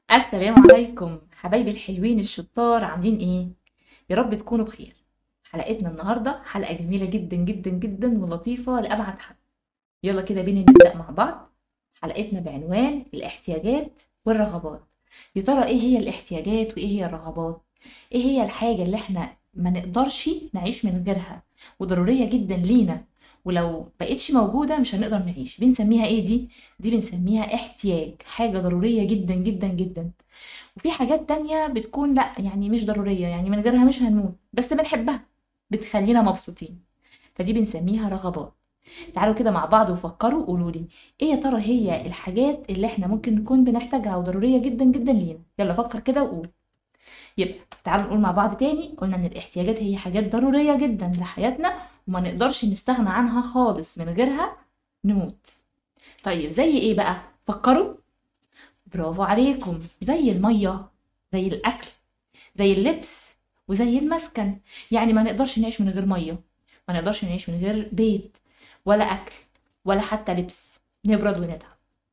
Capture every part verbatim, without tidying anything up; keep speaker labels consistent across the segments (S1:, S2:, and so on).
S1: السلام عليكم حبايبي الحلوين الشطار، عاملين ايه؟ يا رب تكونوا بخير. حلقتنا النهارده حلقة جميلة جدا جدا جدا ولطيفة لأبعد حد. يلا كده بينا نبدأ مع بعض. حلقتنا بعنوان الاحتياجات والرغبات. يا ترى ايه هي الاحتياجات وايه هي الرغبات؟ ايه هي الحاجة اللي احنا ما نقدرش نعيش من غيرها وضرورية جدا لينا، ولو بقتش موجودة مش هنقدر نعيش؟ بنسميها ايه دي؟ دي بنسميها احتياج، حاجة ضرورية جدا جدا جدا. وفي حاجات تانية بتكون لأ، يعني مش ضرورية، يعني من غيرها مش هنموت بس بنحبها، بتخلينا مبسوطين، فدي بنسميها رغبات. تعالوا كده مع بعض وفكروا، قولوا لي ايه يا ترى هي الحاجات اللي احنا ممكن نكون بنحتاجها وضرورية جدا جدا لينا. يلا فكر كده وقول. يبقى تعالوا نقول مع بعض تاني. قلنا ان الاحتياجات هي حاجات ضرورية جدا لحياتنا وما نقدرش نستغنى عنها خالص، من غيرها نموت. طيب زي ايه بقى؟ فكروا. برافو عليكم، زي المية، زي الأكل، زي اللبس، وزي المسكن. يعني ما نقدرش نعيش من غير مية، ما نقدرش نعيش من غير بيت ولا أكل ولا حتى لبس، نبرد ونتعب.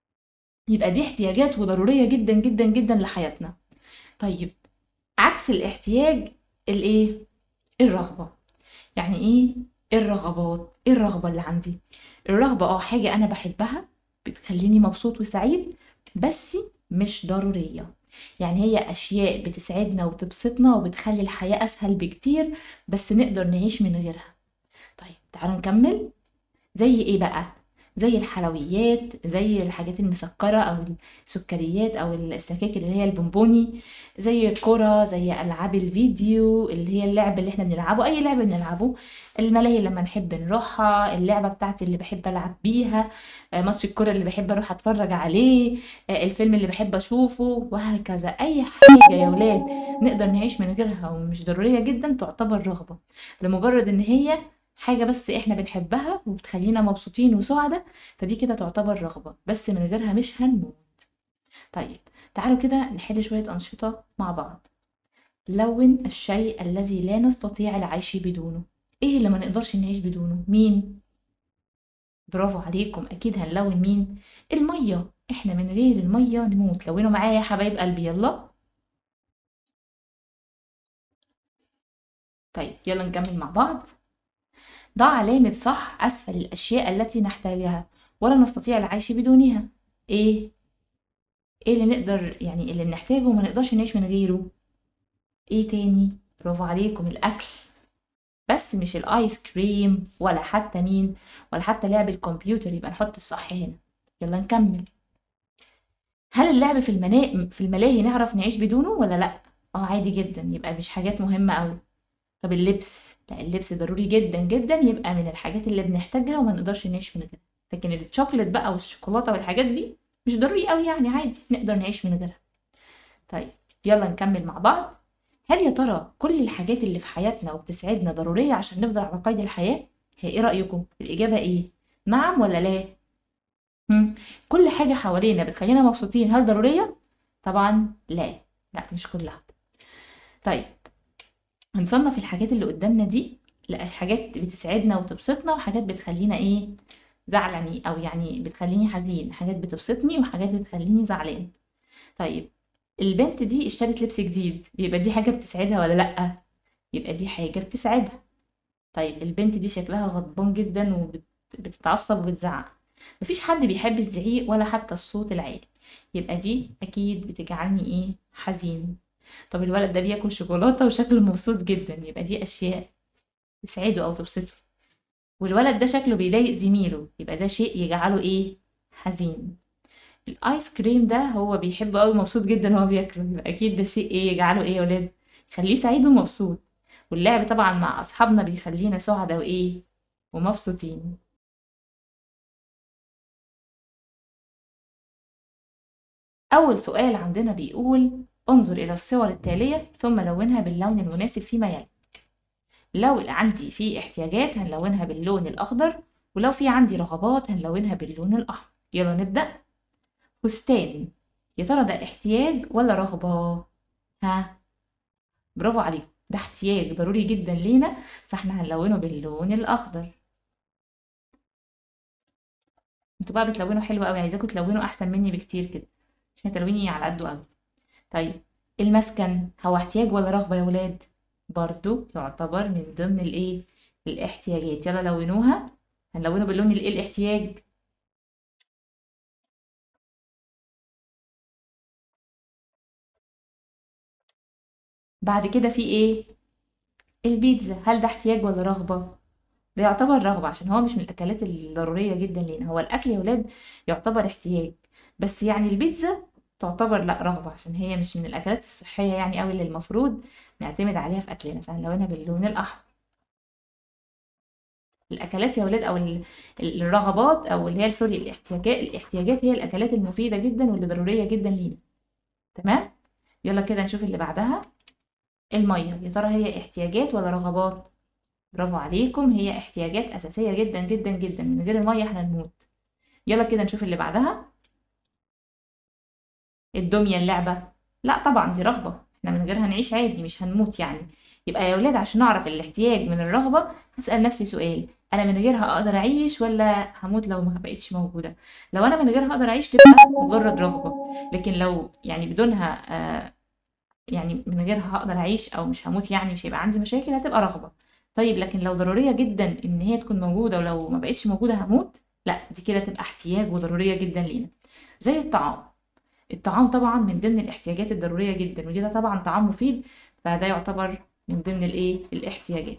S1: يبقى دي احتياجات وضرورية جدا جدا جدا لحياتنا. طيب عكس الاحتياج الايه؟ الرغبة. يعني ايه الرغبات؟ ايه الرغبة اللي عندي؟ الرغبة اه حاجة انا بحبها، بتخليني مبسوط وسعيد، بس مش ضرورية. يعني هي اشياء بتسعدنا وتبسطنا وبتخلي الحياة اسهل بكتير، بس نقدر نعيش من غيرها. طيب تعالوا نكمل. زي ايه بقى؟ زي الحلويات، زي الحاجات المسكرة او السكريات او السكاكر اللي هي البونبوني، زي الكرة، زي العاب الفيديو اللي هي اللعب اللي احنا بنلعبه، اي لعب بنلعبه، الملاهي لما نحب نروحها، اللعبة بتاعتي اللي بحب العب بيها، آه، ماتش الكرة اللي بحب اروح اتفرج عليه، آه، الفيلم اللي بحب اشوفه، وهكذا. اي حاجة يا ولاد نقدر نعيش من غيرها ومش ضرورية جدا تعتبر رغبة، لمجرد ان هي حاجة بس احنا بنحبها وبتخلينا مبسوطين وسعداء، فدي كده تعتبر رغبة، بس من غيرها مش هنموت. طيب تعالوا كده نحل شوية أنشطة مع بعض. لون الشيء الذي لا نستطيع العيش بدونه. ايه اللي ما نقدرش نعيش بدونه؟ مين؟ برافو عليكم، اكيد هنلون مين؟ المية. احنا من غير المية نموت. لونوا معايا يا حبايب قلبي، يلا. طيب يلا نكمل مع بعض. ضع علامة صح أسفل الأشياء التي نحتاجها ولا نستطيع العيش بدونها. ايه؟ ايه اللي نقدر، يعني اللي بنحتاجه وما نقدرش نعيش من غيره؟ ايه تاني؟ برافو عليكم، الاكل. بس مش الايس كريم ولا حتى مين، ولا حتى لعب الكمبيوتر. يبقى نحط الصح هنا. يلا نكمل. هل اللعب في المنا... في الملاهي نعرف نعيش بدونه ولا لا؟ اه عادي جدا، يبقى مش حاجات مهمة قوي. طب اللبس؟ لا، اللبس ضروري جدا جدا، يبقى من الحاجات اللي بنحتاجها وما نقدرش نعيش من غيرها. لكن الشوكولات بقى والشوكولاتة والحاجات دي مش ضروري قوي، يعني عادي نقدر نعيش من غيرها. طيب يلا نكمل مع بعض. هل يا ترى كل الحاجات اللي في حياتنا وبتسعدنا ضرورية عشان نفضل على قيد الحياة؟ هي ايه رأيكم؟ الإجابة ايه؟ نعم ولا لا؟ هم؟ كل حاجة حوالينا بتخلينا مبسوطين هل ضرورية؟ طبعا لا. لا مش كلها. طيب هنصنف الحاجات اللي قدامنا دي. لا، حاجات بتسعدنا وتبسطنا وحاجات بتخلينا ايه؟ زعلاني، او يعني بتخليني حزين. حاجات بتبسطني وحاجات بتخليني زعلان. طيب البنت دي اشترت لبس جديد، يبقى دي حاجة بتسعدها ولا لأ؟ يبقى دي حاجة بتسعدها. طيب البنت دي شكلها غضبان جدا وبتتعصب وبتزعق. مفيش حد بيحب الزعيق ولا حتى الصوت العالي، يبقى دي أكيد بتجعلني إيه؟ حزين. طب الولد ده بياكل شوكولاتة وشكله مبسوط جدا، يبقى دي أشياء تسعده أو تبسطه. والولد ده شكله بيضايق زميله، يبقى ده شيء يجعله إيه؟ حزين. الايس كريم ده هو بيحبه قوي، مبسوط جدا وهو بياكله، يبقى اكيد ده شيء ايه يجعله ايه يا ولاد؟ يخليه سعيد ومبسوط. واللعب طبعا مع اصحابنا بيخلينا سعداء وايه؟ ومبسوطين. اول سؤال عندنا بيقول انظر الى الصور التالية ثم لونها باللون المناسب فيما يلي. لو عندي في احتياجات هنلونها باللون الاخضر، ولو في عندي رغبات هنلونها باللون الاحمر. يلا نبدأ. فستان، يا ترى ده احتياج ولا رغبة؟ ها؟ برافو عليكم، ده احتياج ضروري جدا لينا، فاحنا هنلونه باللون الاخضر. انتوا بقى بتلونوا حلو قوي، عايزاكم تلونوا احسن مني بكتير كده، عشان تلويني على قده قوي. طيب المسكن هو احتياج ولا رغبة يا ولاد؟ برضو يعتبر من ضمن الايه، الاحتياجات. يلا لونوها، هنلونه باللون الايه، الاحتياج. بعد كده في ايه؟ البيتزا، هل ده احتياج ولا رغبة؟ ده يعتبر رغبة عشان هو مش من الأكلات الضرورية جدا لينا. هو الأكل يا ولاد يعتبر احتياج، بس يعني البيتزا تعتبر لا رغبة عشان هي مش من الأكلات الصحية يعني أوي اللي المفروض نعتمد عليها في أكلنا، فهنلونها باللون الأحمر. الأكلات يا ولاد أو ال- ال- الرغبات أو اللي هي سوري الاحتياجات، الاحتياجات هي الأكلات المفيدة جدا واللي ضرورية جدا لينا. تمام. يلا كده نشوف اللي بعدها. المية، يا ترى هي احتياجات ولا رغبات؟ برافو عليكم، هي احتياجات أساسية جدا جدا جدا، من غير المية احنا نموت. يلا كده نشوف اللي بعدها. الدمية، اللعبة، لا طبعا دي رغبة، احنا من غيرها هنعيش عادي مش هنموت يعني. يبقى يا ولاد عشان اعرف الاحتياج من الرغبة هسأل نفسي سؤال، انا من غيرها اقدر اعيش ولا هموت لو ما بقتش موجودة؟ لو انا من غيرها اقدر اعيش تبقى مجرد رغبة، لكن لو يعني بدونها آه يعني من غيرها هقدر اعيش او مش هموت يعني مش هيبقى عندي مشاكل، هتبقى رغبة. طيب لكن لو ضرورية جدا ان هي تكون موجودة ولو ما بقتش موجودة هموت، لا دي كده تبقى احتياج وضرورية جدا لينا. زي الطعام، الطعام طبعا من ضمن الاحتياجات الضرورية جدا، ودي ده طبعا طعام مفيد، فده يعتبر من ضمن الايه، الاحتياجات.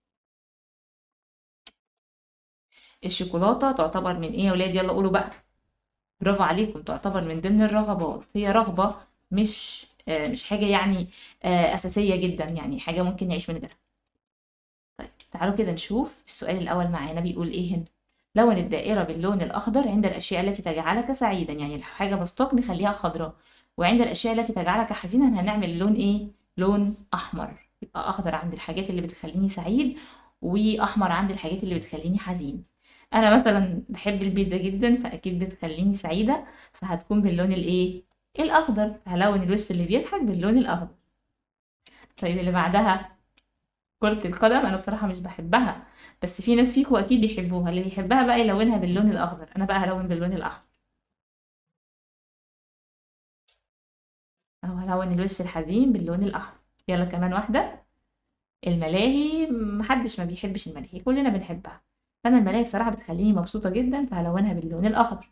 S1: الشوكولاتة تعتبر من ايه يا ولاد؟ يلا قولوا بقى. برافو عليكم، تعتبر من ضمن الرغبات، هي رغبة مش آه مش حاجة يعني آه أساسية جدا، يعني حاجة ممكن نعيش من غيرها. طيب تعالوا كده نشوف السؤال الأول معانا بيقول ايه هنا. لون الدائرة باللون الأخضر عند الأشياء التي تجعلك سعيدا، يعني الحاجة بسطاك نخليها خضراء، وعند الأشياء التي تجعلك حزينا هنعمل لون إيه؟ لون أحمر. يبقى أخضر عند الحاجات اللي بتخليني سعيد، وأحمر عند الحاجات اللي بتخليني حزين. أنا مثلا بحب البيتزا جدا فأكيد بتخليني سعيدة، فهتكون باللون الإيه؟ الأخضر، هلون الوش اللي بيضحك باللون الأخضر. طيب اللي بعدها كرة القدم، أنا بصراحة مش بحبها، بس في ناس فيكم أكيد بيحبوها، اللي بيحبها بقى يلونها باللون الأخضر، أنا بقى هلون باللون الأحمر. أهو هلون الوش الحزين باللون الأحمر. يلا كمان واحدة. الملاهي، محدش ما بيحبش الملاهي، كلنا بنحبها، فأنا الملاهي بصراحة بتخليني مبسوطة جدا فهلونها باللون الأخضر.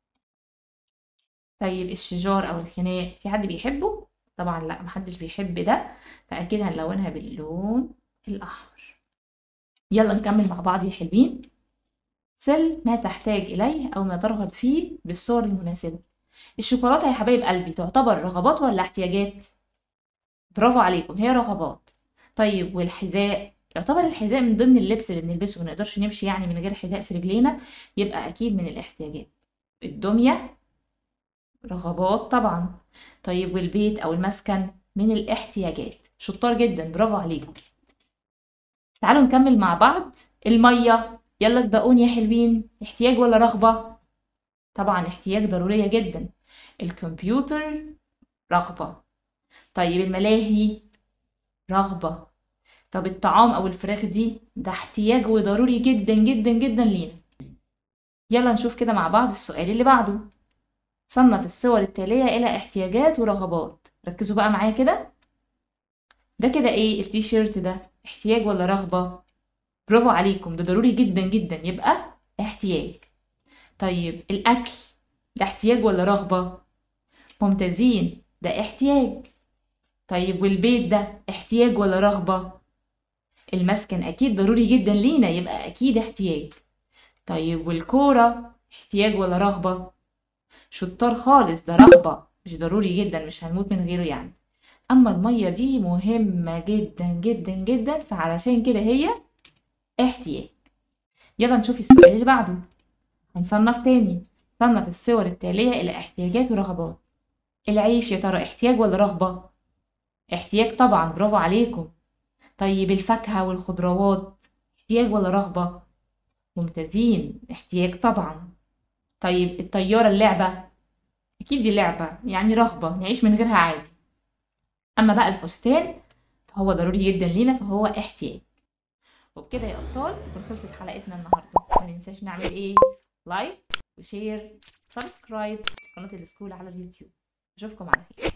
S1: طيب الشجار أو الخناق، في حد بيحبه؟ طبعا لا، محدش بيحب ده، فأكيد هنلونها باللون الأحمر. يلا نكمل مع بعض يا حلوين. سل ما تحتاج إليه أو ما ترغب فيه بالصور المناسبة. الشوكولاتة يا حبايب قلبي تعتبر رغبات ولا احتياجات؟ برافو عليكم، هي رغبات. طيب والحذاء، يعتبر الحذاء من ضمن اللبس اللي بنلبسه، ما نقدرش نمشي يعني من غير حذاء في رجلينا، يبقى أكيد من الاحتياجات. الدمية رغبات طبعا. طيب والبيت أو المسكن من الاحتياجات. شطار جدا، برافو عليكم. تعالوا نكمل مع بعض. المية، يلا سبقوني يا حلوين، احتياج ولا رغبة؟ طبعا احتياج، ضرورية جدا. الكمبيوتر رغبة. طيب الملاهي رغبة. طب الطعام أو الفراخ دي ده احتياج وضروري جدا جدا جدا لينا. يلا نشوف كده مع بعض السؤال اللي بعده. صنف الصور التالية إلى احتياجات ورغبات. ركزوا بقى معايا كده. ده كده ايه التيشيرت ده، احتياج ولا رغبة؟ برافو عليكم، ده ضروري جدا جدا، يبقى احتياج. طيب الأكل، ده احتياج ولا رغبة؟ ممتازين، ده احتياج. طيب والبيت ده احتياج ولا رغبة؟ المسكن أكيد ضروري جدا لينا، يبقى أكيد احتياج. طيب والكورة احتياج ولا رغبة؟ شطار خالص، ده رغبة مش ضروري جدا، مش هنموت من غيره يعني. أما المية دي مهمة جدا جدا جدا، فعلشان كده هي احتياج. يلا نشوف السؤال اللي بعده. هنصنف تاني. صنف الصور التالية إلى احتياجات ورغبات. العيش يا ترى احتياج ولا رغبة؟ احتياج طبعا، برافو عليكم. طيب الفاكهة والخضروات احتياج ولا رغبة؟ ممتازين، احتياج طبعا. طيب الطيارة، اللعبة، أكيد دي لعبة يعني رغبة، نعيش من غيرها عادي. أما بقى الفستان فهو ضروري جدا لينا، فهو احتياج. وبكده يا أبطال تكون خلصت حلقتنا النهاردة. ما ننساش نعمل إيه؟ لايك وشير سبسكرايب قناة السكول على اليوتيوب. أشوفكم على خير.